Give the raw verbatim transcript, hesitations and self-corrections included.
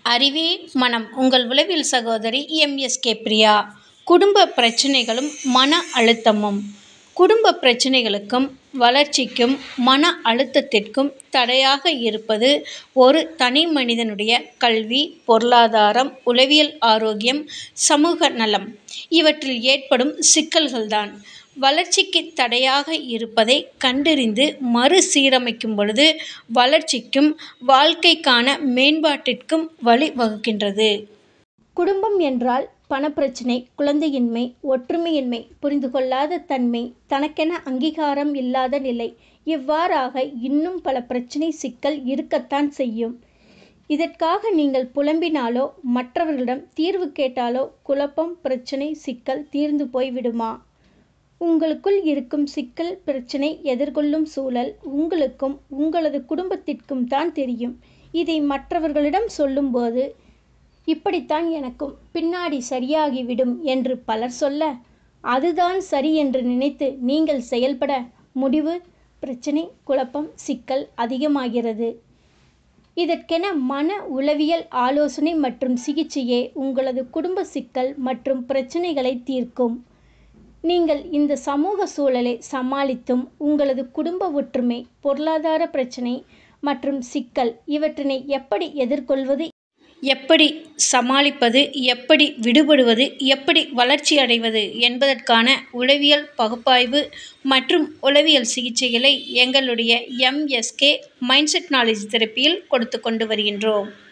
அறிவே மனம் உங்கள் உளவியல் சகோதரி எம்எஸ்கே பிரியா. குடும்ப பிரச்சனைகளும் மன அழுத்தமும். குடும்ப பிரச்சனைகளுக்கும் வளர்ச்சிக்கும் மன அழுத்தத்திற்கும் தடையாக இருப்பது ஒரு தனி மனிதனுடைய கல்வி, பொருளாதாரம், உளவியல் ஆரோக்கியம், சமூக நலம் இவற்றில் ஏற்படும் சிக்கல்கள்தான். வளர்ச்சிக்கு தடையாக இருப்பதை கண்டறிந்து மறுசீரமைக்கும் பொழுது வளர்ச்சிக்கும் வாழ்க்கைக்கான மேம்பாட்டிற்கும் வழி வகுக்கின்றது. குடும்பம் என்றால் பணப்பிரச்சனை, குழந்தையின்மை, ஒற்றுமையின்மை, புரிந்து கொள்ளாத தன்மை, தனக்கென அங்கீகாரம் இல்லாத நிலை, இவ்வாறாக இன்னும் பல பிரச்சனை சிக்கல் இருக்கத்தான் செய்யும். இதற்காக நீங்கள் புலம்பினாலோ மற்றவர்களிடம் தீர்வு கேட்டாலோ குழப்பம், பிரச்சனை, சிக்கல் தீர்ந்து போய்விடுமா? உங்களுக்குள் இருக்கும் சிக்கல், பிரச்சனை, எதிர்கொள்ளும் சூழல் உங்களுக்கும் உங்களது குடும்பத்திற்கும் தான் தெரியும். இதை மற்றவர்களிடம் சொல்லும்போது இப்படித்தான் எனக்கும் பின்னாடி சரியாகிவிடும் என்று பலர் சொல்ல, அதுதான் சரி என்று நினைத்து நீங்கள் செயல்பட முடிவு பிரச்சனை, குழப்பம், சிக்கல் அதிகமாகிறது. இதற்கென மன உளவியல் ஆலோசனை மற்றும் சிகிச்சையே உங்களது குடும்ப சிக்கல் மற்றும் பிரச்சனைகளை தீர்க்கும். நீங்கள் இந்த சமூக சூழலை சமாளித்தும் உங்களது குடும்ப ஒற்றுமை, பொருளாதார பிரச்சனை மற்றும் சிக்கல் இவற்றினை எப்படி எதிர்கொள்வது, எப்படி சமாளிப்பது, எப்படி விடுபடுவது, எப்படி வளர்ச்சி அடைவது என்பதற்கான உளவியல் பகுப்பாய்வு மற்றும் உளவியல் சிகிச்சைகளை எங்களுடைய எம்எஸ்கே மைண்ட்செட் நாலேஜ் தெரப்பியில் கொடுத்து கொண்டு வருகின்றோம்.